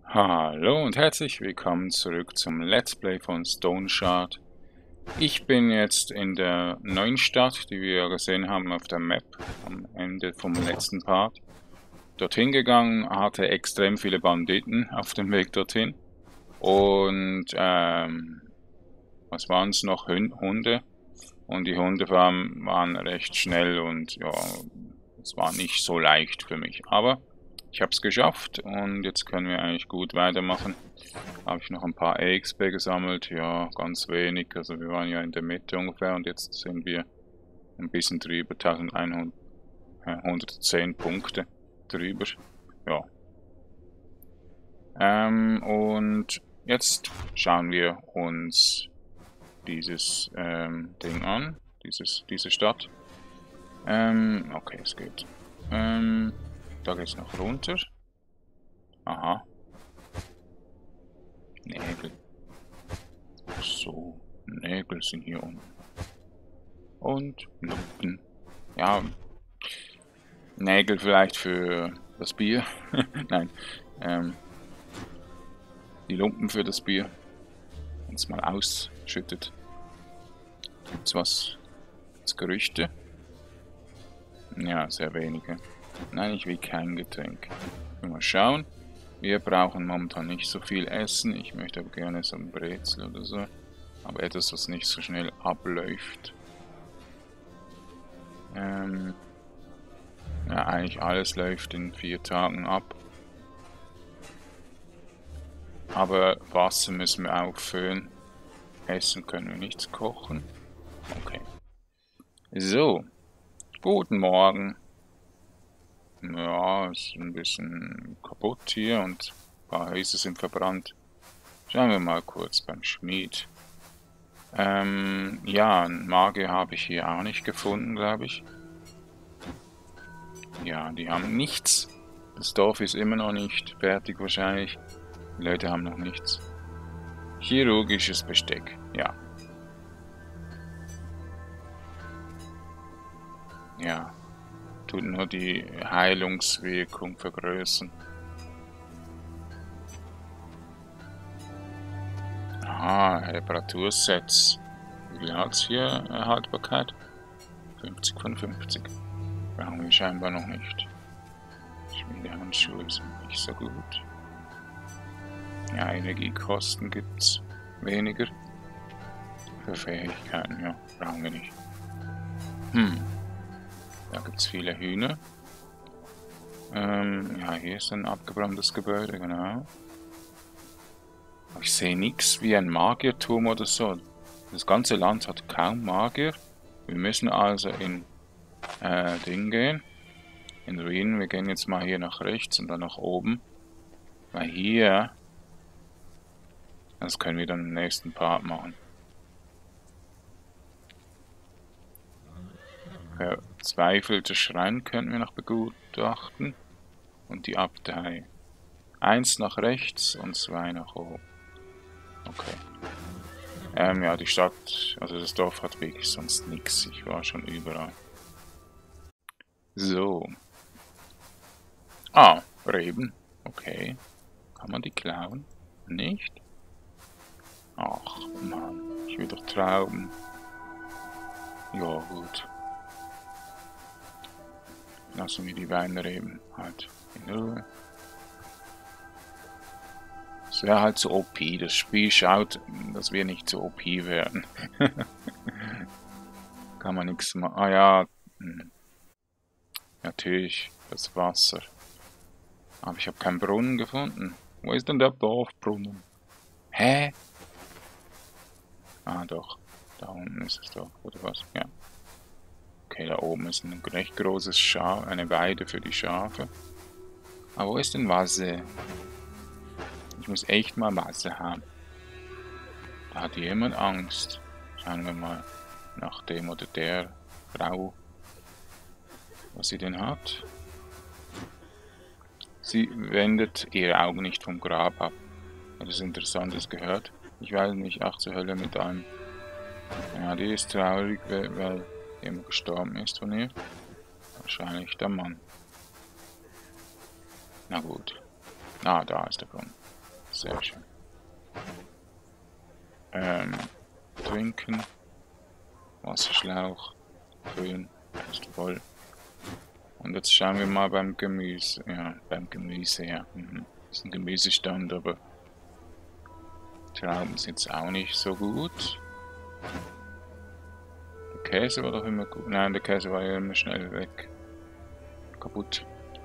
Hallo und herzlich willkommen zurück zum Let's Play von Stone Shard. Ich bin jetzt in der neuen Stadt, die wir gesehen haben auf der Map am Ende vom letzten Part. Dorthin gegangen, hatte extrem viele Banditen auf dem Weg dorthin. Und was waren es noch? Hunde. Und die Hunde waren recht schnell und ja, es war nicht so leicht für mich. Aber ich habe es geschafft und jetzt können wir eigentlich gut weitermachen. Habe ich noch ein paar EXP gesammelt, ja, ganz wenig. Also wir waren ja in der Mitte ungefähr und jetzt sind wir ein bisschen drüber, 1110 Punkte drüber. Ja. Und jetzt schauen wir uns dieses Ding an, diese Stadt. Okay, es geht. Da geht's noch runter. Aha. Nägel. So, Nägel sind hier unten. Und Lumpen. Ja, Nägel vielleicht für das Bier. Nein. Die Lumpen für das Bier. Wenn es mal ausschüttet. Gibt's was? Gibt's Gerüchte? Ja, sehr wenige. Nein, ich will kein Getränk. Mal schauen. Wir brauchen momentan nicht so viel Essen. Ich möchte aber gerne so ein Brezel oder so. Aber etwas, das nicht so schnell abläuft. Ja, eigentlich alles läuft in 4 Tagen ab. Aber Wasser müssen wir auffüllen. Essen können wir nichts kochen. Okay. So. Guten Morgen. Ja, ist ein bisschen kaputt hier und ein paar Häuser sind verbrannt. Schauen wir mal kurz beim Schmied. Ja, einen Magier habe ich hier auch nicht gefunden, glaube ich. Ja, die haben nichts. Das Dorf ist immer noch nicht fertig wahrscheinlich. Die Leute haben noch nichts. Chirurgisches Besteck, ja. Ja, tut nur die Heilungswirkung vergrößern. Aha, Reparatursets. Wie viel hat es hier Haltbarkeit? 50 von 50. Brauchen wir scheinbar noch nicht. Schmiedehandschuhe sind nicht so gut. Ja, Energiekosten gibt's weniger. Für Fähigkeiten, ja, brauchen wir nicht. Da gibt's viele Hühner. Ja, hier ist ein abgebranntes Gebäude, genau. Aber ich sehe nichts wie ein Magierturm oder so. Das ganze Land hat kaum Magier. Wir müssen also in Ding gehen. In Ruinen. Wir gehen jetzt mal hier nach rechts und dann nach oben. Weil hier... Das können wir dann im nächsten Part machen. Verzweifelter Schrein könnten wir noch begutachten. Und die Abtei. 1 nach rechts und 2 nach oben. Okay. Ja, die Stadt, also das Dorf hat wirklich sonst nichts. Ich war schon überall. So. Ah, Reben. Okay. Kann man die klauen? Nicht? Ach, Mann. Ich will doch Trauben. Ja, gut. Lassen wir die Weinreben halt in Ruhe. Es wäre halt so OP. Das Spiel schaut, dass wir nicht so OP werden. Kann man nichts machen. Ah ja. Natürlich, das Wasser. Aber ich habe keinen Brunnen gefunden. Wo ist denn der Dorfbrunnen? Hä? Ah doch. Da unten ist es doch, oder was? Ja. Okay, da oben ist ein recht großes Schaf, eine Weide für die Schafe. Aber wo ist denn Wasser? Ich muss echt mal Wasser haben. Da hat jemand Angst. Schauen wir mal nach dem oder der Frau, was sie denn hat. Sie wendet ihre Augen nicht vom Grab ab. Etwas Interessantes gehört. Ich weiß nicht, ach zur Hölle mit einem. Ja, die ist traurig, weil jemand gestorben ist von ihr. Wahrscheinlich der Mann. Na gut. Ah, da ist der Brunnen. sehr schön. Trinken. Wasserschlauch. Füllen. Ist voll. Und jetzt schauen wir mal beim Gemüse. Ja, beim Gemüse, ja. Ist ein Gemüsestand, aber Trauben sind jetzt auch nicht so gut. Der Käse war doch immer gut. Nein, der Käse war ja immer schnell weg. Kaputt.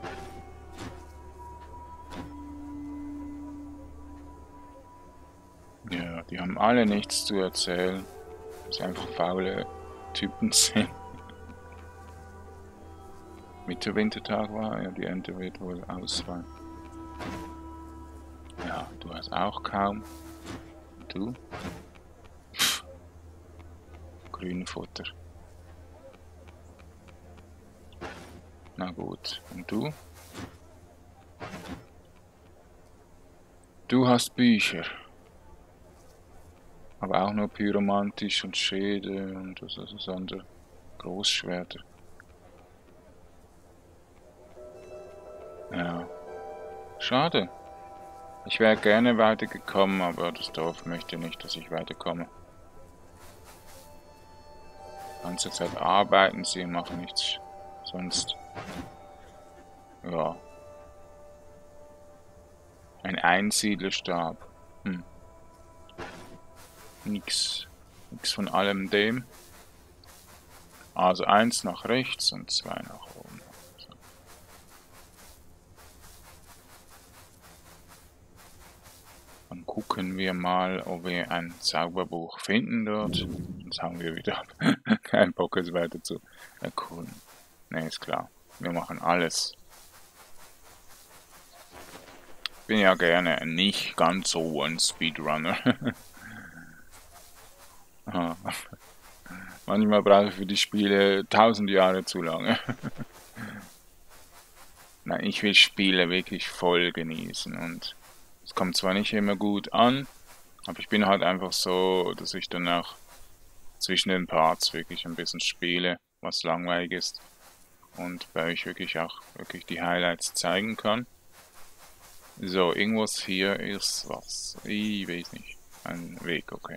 Ja, die haben alle nichts zu erzählen. Dass sie einfach faule Typen sind. Wintertag war, ja, die Ente wird wohl ausfallen. Ja, du hast auch kaum. Du? Pff, Grünfutter. Na gut, und du? Du hast Bücher. Aber auch nur pyromantisch und Schäde und was ist das andere? Großschwerter. Ja. Schade. Ich wäre gerne weitergekommen, aber das Dorf möchte nicht, dass ich weiterkomme. Die ganze Zeit arbeiten sie und machen nichts sonst. Ja. Ein Einsiedlerstab. Nix von allem dem. Also 1 nach rechts und 2 nach oben. So. Dann gucken wir mal, ob wir ein Zauberbuch finden dort. Sonst haben wir wieder keinen Bock, es weiter zu erkunden. Ne, ist klar. Wir machen alles. Ich bin ja gerne nicht ganz so ein Speedrunner. Manchmal brauche ich für die Spiele 1000 Jahre zu lange. Nein, ich will Spiele wirklich voll genießen und es kommt zwar nicht immer gut an, aber ich bin halt einfach so, dass ich dann auch zwischen den Parts wirklich ein bisschen spiele, was langweilig ist und bei euch wirklich auch die Highlights zeigen kann. So, irgendwas hier ist was. Ich weiß nicht. Ein Weg, okay.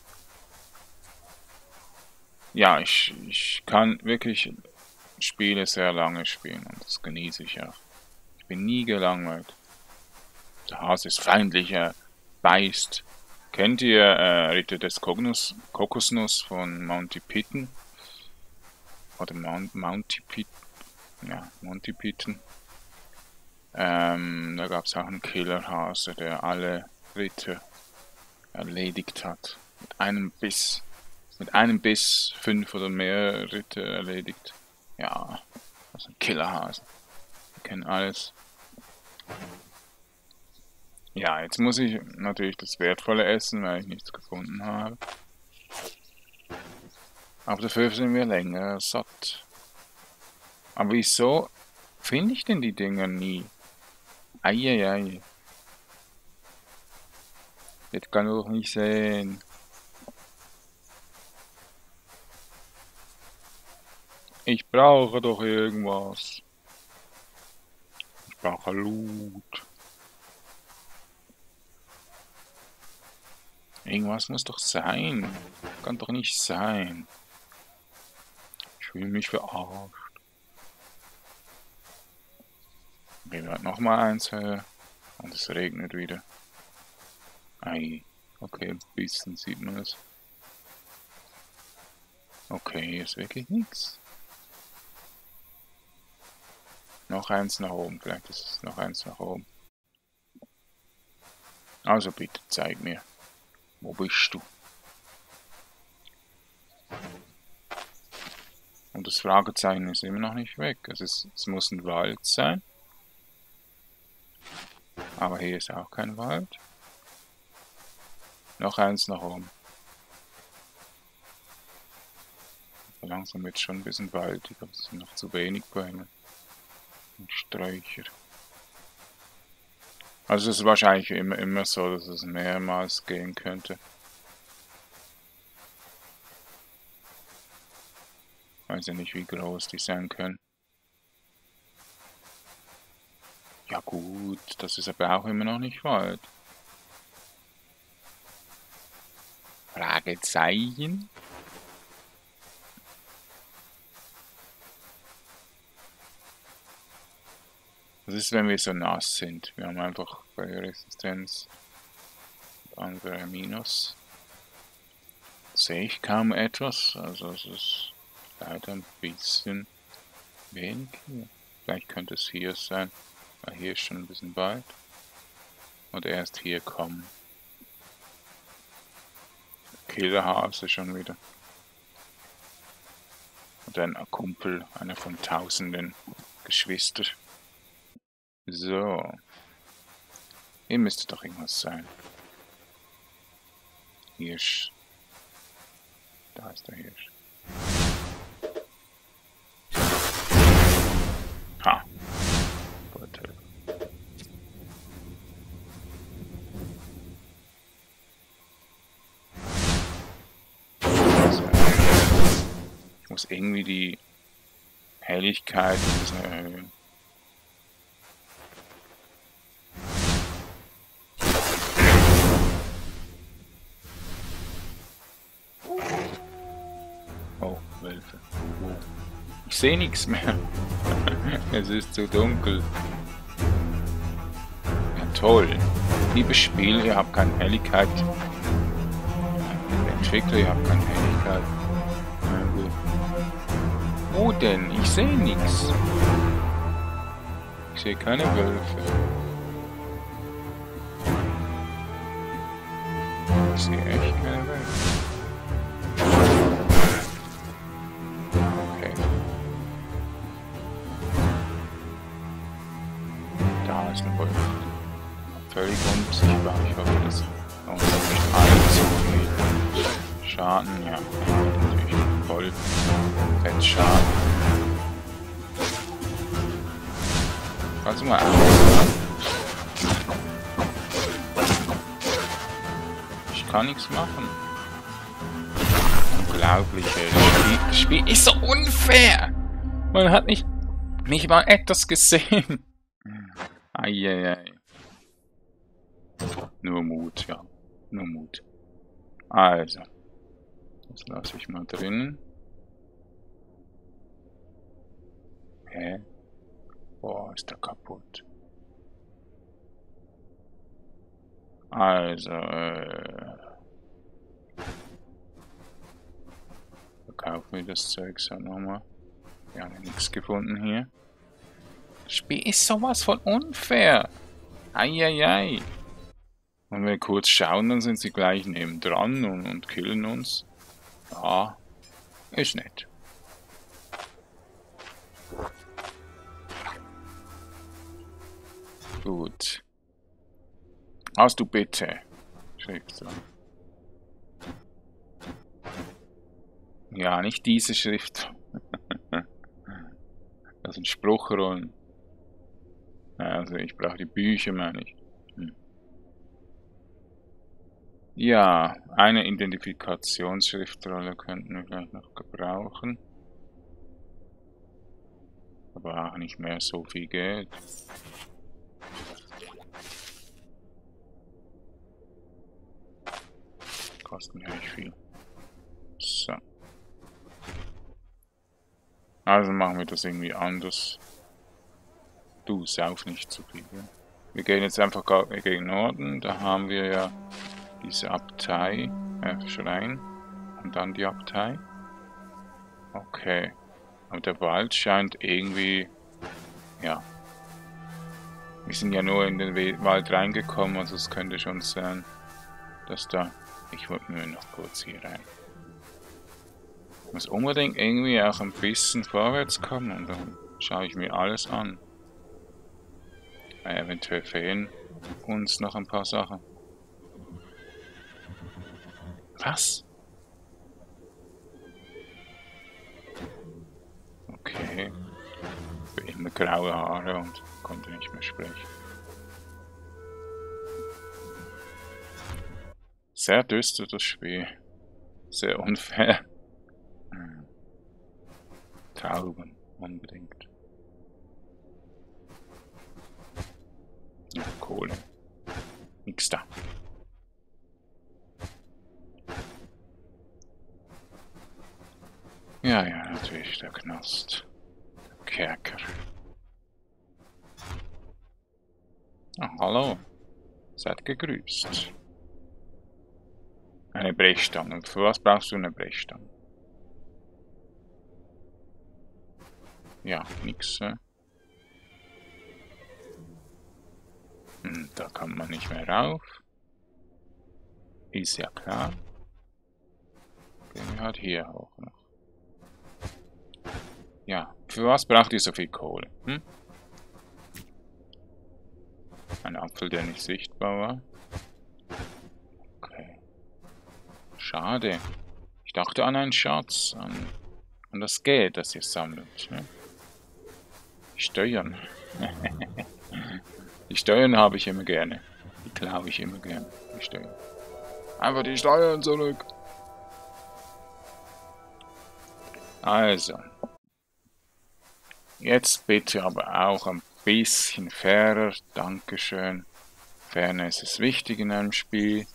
Ja, ich kann wirklich Spiele sehr lange spielen und das genieße ich auch. Ich bin nie gelangweilt. Der Hase ist feindlicher, beißt. Kennt ihr Ritter des Kokosnuss von Monty Python? Oder Monty Python? Ja, Monty Python. Da gab es auch einen Killerhase, der alle Ritter erledigt hat. Mit einem Biss 5 oder mehr Ritter erledigt. Ja, das ist ein Killerhase. Wir kennen alles. Ja, jetzt muss ich natürlich das Wertvolle essen, weil ich nichts gefunden habe. Aber dafür sind wir länger satt. Aber wieso finde ich denn die Dinger nie? Eieiei. Das kann doch nicht sein. Ich brauche doch irgendwas. Ich brauche Loot. Irgendwas muss doch sein. Kann doch nicht sein. Ich fühle mich verarscht. Wir werden nochmal eins höher. Und es regnet wieder. Ei. Okay, ein bisschen sieht man es. Okay, hier ist wirklich nichts. Noch eins nach oben. Vielleicht ist es noch eins nach oben. Also bitte, zeig mir. Wo bist du? Und das Fragezeichen ist immer noch nicht weg. Also es muss ein Wald sein. Aber hier ist auch kein Wald. Noch eins nach oben. Langsam wird es schon ein bisschen waldig, aber es sind noch zu wenig Bäume und Sträucher. Also es ist wahrscheinlich immer so, dass es mehrmals gehen könnte. Weiß ja nicht, wie groß die sein können. Ja gut, das ist aber auch immer noch nicht Wald. Fragezeichen. Was ist, wenn wir so nass sind? Wir haben einfach Feuerresistenz. Andere Minus. Sehe ich kaum etwas. Also es ist leider ein bisschen wenig hier. Vielleicht könnte es hier sein. Weil hier ist schon ein bisschen weit. Und erst hier kommen. Killerhase schon wieder. Und ein Kumpel, einer von tausenden Geschwistern. So. Hier müsste doch irgendwas sein. Hirsch. Da ist der Hirsch. Ha. Beutel. Ich muss irgendwie die Helligkeit ein bisschen erhöhen. Oh, Wölfe. Ich sehe nichts mehr. Es ist zu dunkel. Ja, toll. Liebes Spiel, ihr habt keine Helligkeit. Entwickler, ihr habt keine Helligkeit. Wo denn? Ich sehe nichts. Ich sehe keine Wölfe. Ich sehe echt keine Wölfe. Okay. Da ist ein Wolf. Völlig unsichtbar. Ich hoffe, das uns nicht allzu viel Schaden. Ja, natürlich voll fett Schaden. Kannst du mal an? Ich kann nichts machen. Unglaublich, das Spiel ist so unfair. Man hat nicht mal etwas gesehen. Eieiei. Nur Mut, ja. Nur Mut. Also. Das lasse ich mal drinnen. Hä? Boah, ist der kaputt. Also, verkaufen wir das Zeug so nochmal. Wir haben ja nichts gefunden hier. Das Spiel ist sowas von unfair. Eieiei. Und wenn wir kurz schauen, dann sind sie gleich nebendran und killen uns. Ja, ist nett. Gut. Hast du bitte? Schrift. Ja, nicht diese Schrift. Das sind Spruchrollen. Also ich brauche die Bücher, meine ich. Ja, eine Identifikationsschriftrolle könnten wir vielleicht noch gebrauchen. Aber auch nicht mehr so viel Geld. Kosten ja nicht viel. So. Also machen wir das irgendwie anders. Du sauf nicht zu viel. Ja? Wir gehen jetzt einfach gegen Norden. Da haben wir ja diese Abtei, Schrein. Und dann die Abtei. Okay. Aber der Wald scheint irgendwie... Ja. Wir sind ja nur in den Wald reingekommen, also es könnte schon sein, dass da... Ich wollte nur noch kurz hier rein. Ich muss unbedingt irgendwie auch ein bisschen vorwärts kommen und dann schaue ich mir alles an. Eventuell fehlen uns noch ein paar Sachen. Was? Okay. Für immer graue Haare und konnte nicht mehr sprechen. Sehr düster das Spiel. Sehr unfair. Tauben, unbedingt. Ja, Kohle. Nix da. Ja, ja, natürlich, der Knast. Kerker. Ah, hallo. Seid gegrüßt. Eine Brechstange. Für was brauchst du eine Brechstange? Ja, nix. Da kommt man nicht mehr rauf. Ist ja klar. Gehen wir halt hier hoch noch. Ja, für was braucht ihr so viel Kohle? Hm? Ein Apfel, der nicht sichtbar war. Okay. Schade. Ich dachte an einen Schatz, an das Geld, das ihr sammelt. Ne? Die Steuern. Die Steuern habe ich immer gerne. Die klaue ich immer gerne. Die Steuern. Einfach die Steuern zurück. Also. Jetzt bitte aber auch ein bisschen fairer. Dankeschön. Fairness ist wichtig in einem Spiel.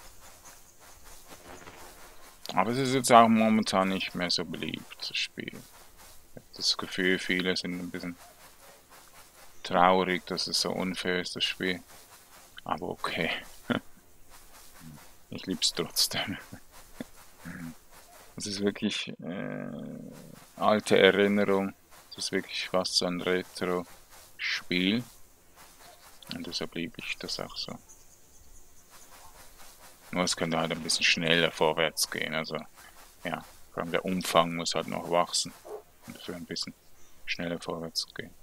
Aber es ist jetzt auch momentan nicht mehr so beliebt, das Spiel. Ich habe das Gefühl, viele sind ein bisschen traurig, dass es so unfair ist, das Spiel. Aber okay. Ich liebe es trotzdem. Es ist wirklich alte Erinnerung. Es ist wirklich fast so ein Retro-Spiel. Und deshalb liebe ich das auch so. Nur es könnte halt ein bisschen schneller vorwärts gehen. Also ja, vor allem der Umfang muss halt noch wachsen. Und dafür ein bisschen schneller vorwärts gehen.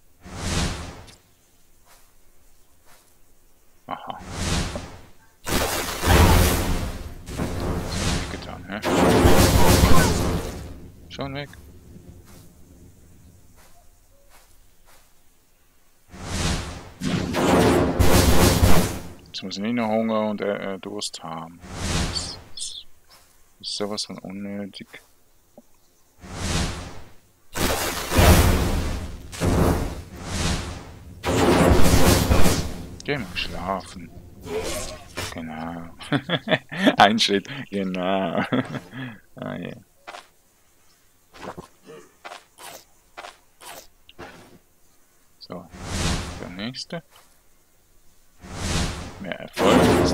Aha. Das hab ich getan, hä? Schon weg. Jetzt muss ich nicht noch Hunger und Durst haben. Das ist sowas von unnötig. Geh mal schlafen. Genau. Ein Schritt. Genau. Ah, yeah. So. Der nächste. Mehr Erfolg ist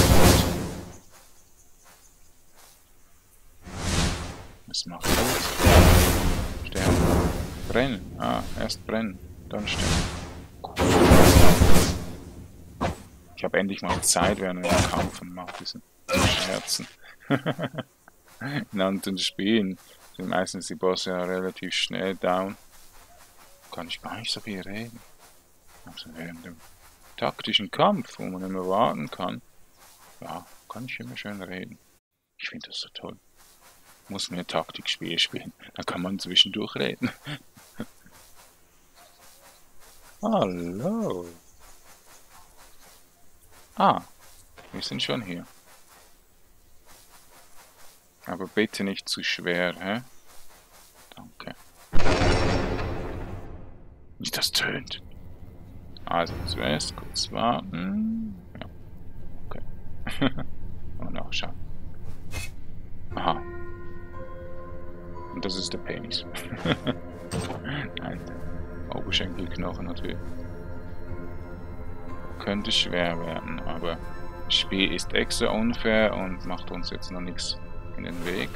was macht das? Sterben. Brennen. Ah, erst brennen. Dann sterben. Ich habe endlich mal Zeit während dem Kampf und mache diesen Scherzen. In anderen Spielen sind meistens die Bosse ja relativ schnell down. Kann ich gar nicht so viel reden. Also während dem taktischen Kampf, wo man immer warten kann, ja, kann ich immer schön reden. Ich finde das so toll. Muss mehr Taktikspiele spielen, dann kann man zwischendurch reden. Hallo. Ah, wir sind schon hier. Aber bitte nicht zu schwer, hä? Danke. Nicht das tönt. Also zuerst kurz warten. Ja. Okay. Und nachschauen. Aha. Und das ist der Penis. Nein. Oberschenkelknochen natürlich. Könnte schwer werden, aber das Spiel ist extra unfair und macht uns jetzt noch nichts in den Weg.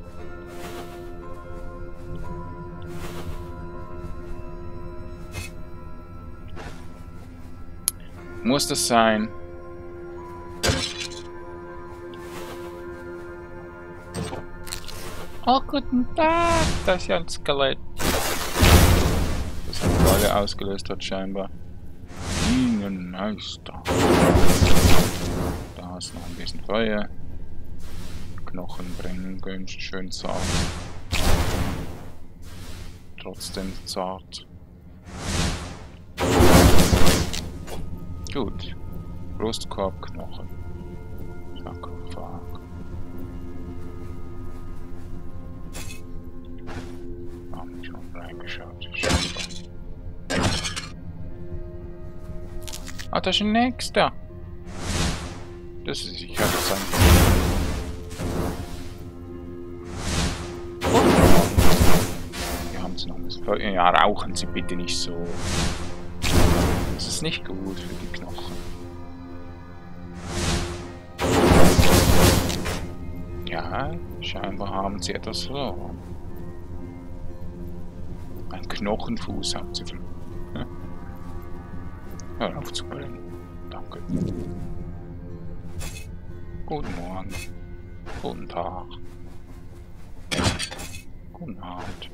Muss das sein? Oh, guten Tag, das ist ja ein Skelett. Das eine Falle ausgelöst hat scheinbar. Minenmeister. Da ist noch ein bisschen Feuer. Knochen brennen, ganz schön zart. Trotzdem zart. Gut. Brustkorbknochen. Sarkophag. Haben schon reingeschaut. Ah, das ist ein nächster. Das ist sicher sein. was noch was. Ja, rauchen Sie bitte nicht so. Das ist nicht gut für die Knochen. Ja, scheinbar haben Sie etwas verloren. Ein Knochenfuß haben Sie verloren. Ja? Hör auf zu brennen. Danke. Guten Morgen. Guten Tag. Guten Abend.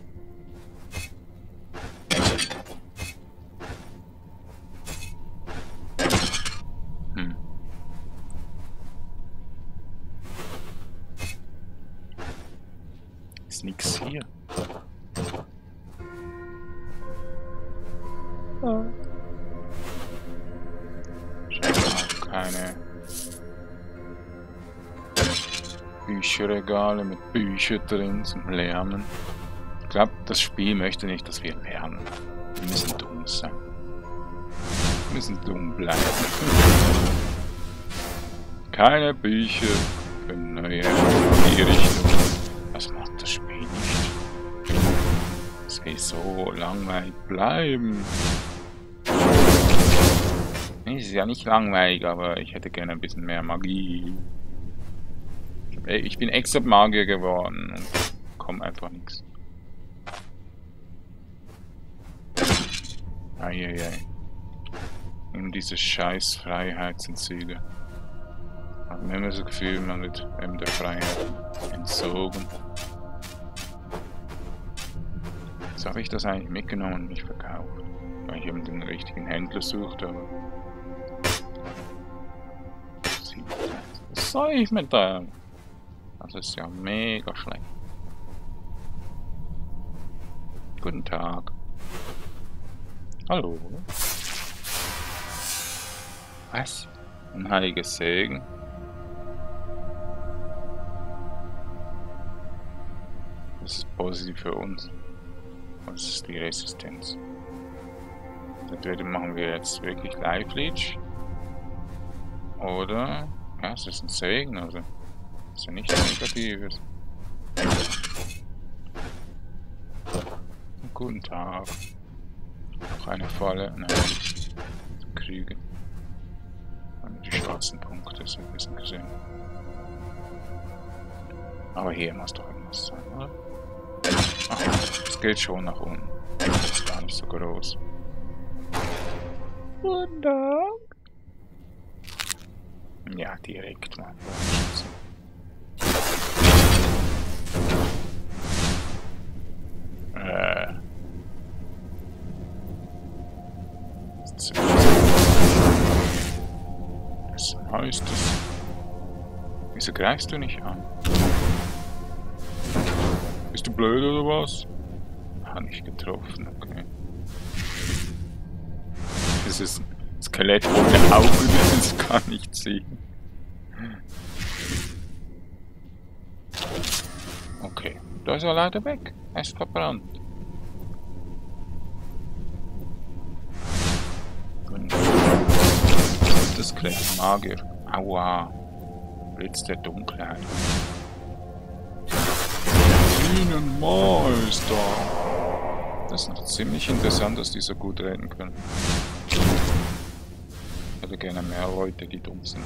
Ist nix hier. Keine Bücherregale mit Büchern drin zum Lernen. Ich glaube, das Spiel möchte nicht, dass wir lernen. Wir müssen dumm sein. Wir müssen dumm bleiben. Keine Bücher für neue Richtung. Das macht das Spiel nicht. Es will so langweilig bleiben. Es ist ja nicht langweilig, aber ich hätte gerne ein bisschen mehr Magie. Ich bin extra Magier geworden und komme einfach nichts. Eieiei. In diese scheiß Freiheitsentzüge. Hat man immer so das Gefühl, man wird eben der Freiheit entzogen. Jetzt habe ich das eigentlich mitgenommen und nicht verkauft. Weil ich eben den richtigen Händler suchte, aber... Was soll ich mit dem? Das ist ja mega schlecht. Guten Tag. Hallo. Was? Ein heiliger Segen. Das ist positiv für uns. Das ist die Resistenz. Entweder machen wir jetzt wirklich Life Leech. Oder... Ja, es ist ein Segen, also... Das ist ja nichts Negatives. Guten Tag. Noch eine Falle. Nein, Krüge. Die schwarzen Punkte sind ein bisschen gesehen. Aber hier muss doch irgendwas sein, oder? Ach, es geht schon nach unten. Das ist gar nicht so groß. Guten Tag. Ja, direkt mal. Was heißt das? Wieso greifst du nicht an? Bist du blöd oder was? Hat nicht getroffen, okay. Das ist ein Skelett ohne Augen, das kann nicht sehen. Okay, da ist er leider weg. Er ist verbrannt. Das Skelett Magier. Aua. Blitz der Dunkelheit. Bienenmeister. Das ist noch ziemlich interessant, dass die so gut reden können. Ich hätte gerne mehr Leute, die dumm sind.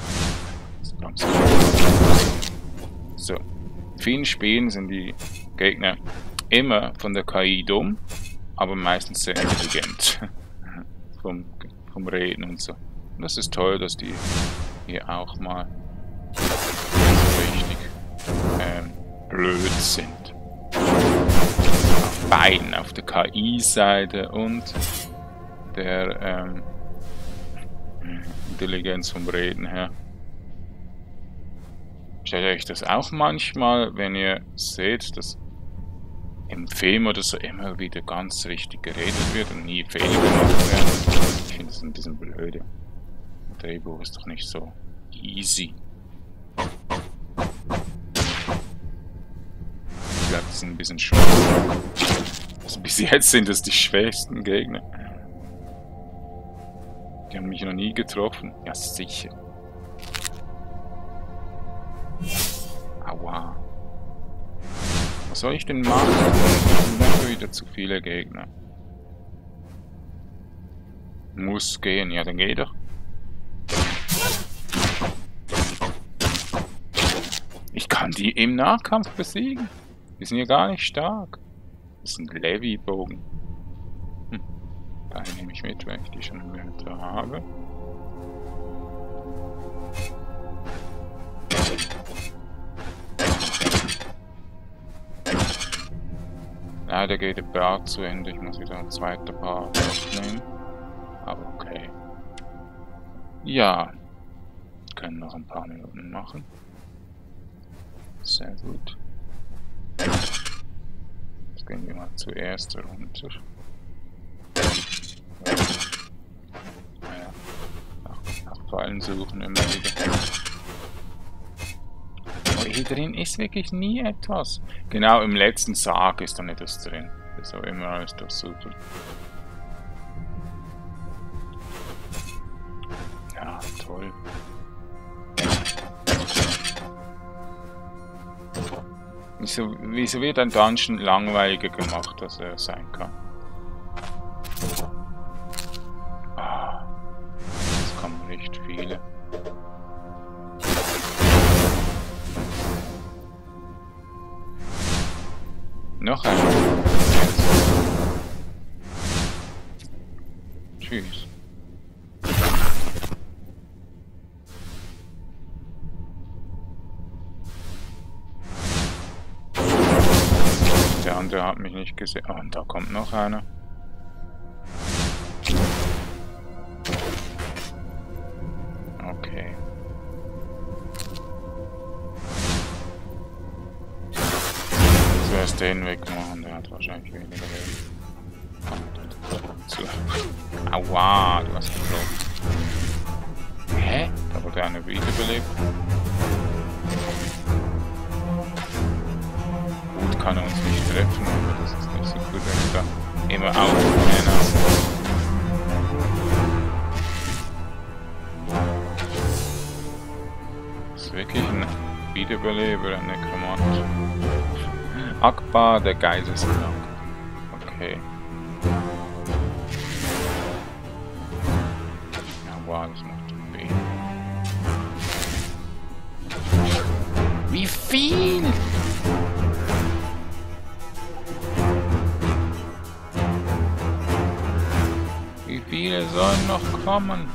So. In vielen Spielen sind die Gegner immer von der KI dumm, aber meistens sehr intelligent. vom Reden und so. Und das ist toll, dass die hier auch mal richtig blöd sind. Auf beiden, auf der KI-Seite und der Intelligenz vom Reden her. Stellt euch das auch manchmal, wenn ihr seht, dass im Film oder so immer wieder ganz richtig geredet wird und nie Fehler gemacht werden. Ich finde das ein bisschen blöde. Das Drehbuch ist doch nicht so easy. Ich glaube, das sind ein bisschen schwach. Also bis jetzt sind das die schwächsten Gegner. Die haben mich noch nie getroffen. Ja, sicher. Aua. Was soll ich denn machen? Es sind dafür wieder zu viele Gegner. Muss gehen. Ja, dann geh doch. Ich kann die im Nahkampf besiegen. Die sind ja gar nicht stark. Das ist ein Levi-Bogen. Da nehme ich mit, wenn ich die schon im Inventar habe. Leider geht der Part zu Ende. Ich muss wieder ein zweiter Part aufnehmen. Aber okay. Ja. Können noch ein paar Minuten machen. Sehr gut. Jetzt gehen wir mal zuerst runter. Naja, nach Pfeilen suchen immer wieder. Aber hier drin ist wirklich nie etwas. Genau, im letzten Sarg ist dann etwas drin. Das ist auch immer alles das super. Ja, toll. Wieso wird ein Dungeon langweiliger gemacht, als er sein kann? Ah, jetzt kommen nicht viele. Noch ein. Tschüss. Der andere hat mich nicht gesehen. Oh, und da kommt noch einer. Okay. Zuerst den wegmachen, der hat wahrscheinlich weniger Leben. Aua, du hast getroffen. Hä? Da wurde einer wiederbelebt. Gut kann er uns nicht treffen, aber das ist nicht so gut, wenn wir da immer aufnehmen. Das ist wirklich ein Wiederbeleber, ein Nekromant. Akbar, der Geisteskrank. Okay. Ja, wow, das macht weh. Wie viel? Wie viele sollen noch kommen?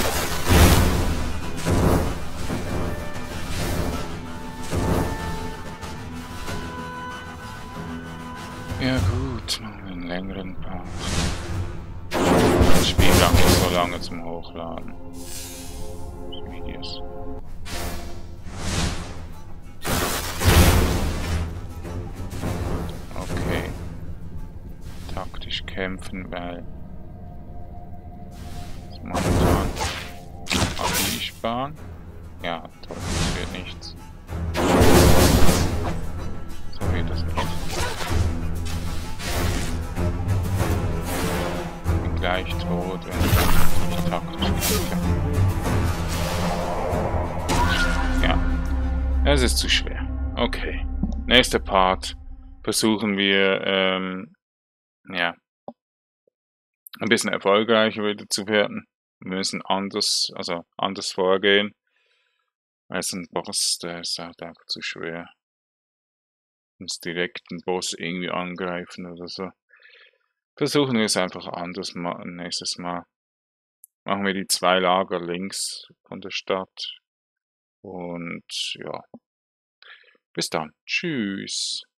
Ja gut, machen wir einen längeren Part. Das Spiel braucht nicht so lange zum Hochladen. Wie ist. Okay. Taktisch kämpfen, weil das momentan Energie sparen. Ja, toll, das wird nichts. So wird das nicht. Gleich tot, wenn ich taktisch kämpfe. Ja, es ist zu schwer. Okay, nächster Part versuchen wir, ja, ein bisschen erfolgreicher wieder zu werden. Wir müssen anders vorgehen. Als ein Boss, der ist halt einfach zu schwer. Muss direkt einen Boss irgendwie angreifen oder so. Versuchen wir es einfach anders nächstes Mal. Machen wir die 2 Lager links von der Stadt. Und ja, bis dann. Tschüss.